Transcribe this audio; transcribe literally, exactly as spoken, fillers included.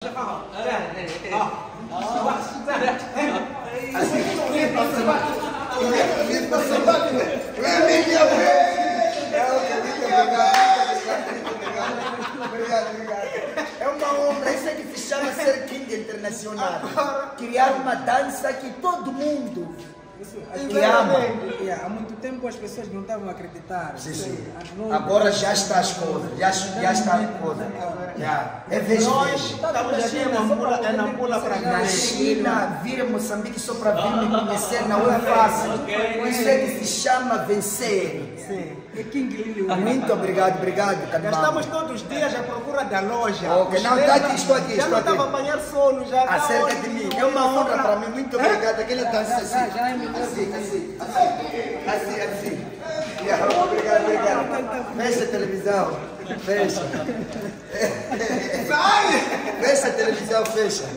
É uma honra, isso é que se chama ser King Internacional. Criar uma dança que todo mundo que ama. Yeah, há muito tempo as pessoas não estavam a acreditar. Sim, sim. Agora já está as coisas, já, já está a coisa. Yeah. É vez Nós vez. estamos aqui em Nampula, é Nampula para Na cá. China, vir a Moçambique só para vir me conhecer não é fácil. Isso é que se chama vencer. Sim. É King Lily. Muito obrigado, obrigado, Já Canimão. estamos todos os dias à procura da loja. Ok, não, está aqui, estou aqui, Já estou não aqui. estava a apanhar sono, já está Acerca hoje. de mim, é uma honra para mim, muito obrigado. Aquele dança assim, Já, já é melhor. assim, assim, assim, assim, assim. Yeah, obrigado, obrigado. Fecha a televisão, fecha. Fecha a televisão, fecha.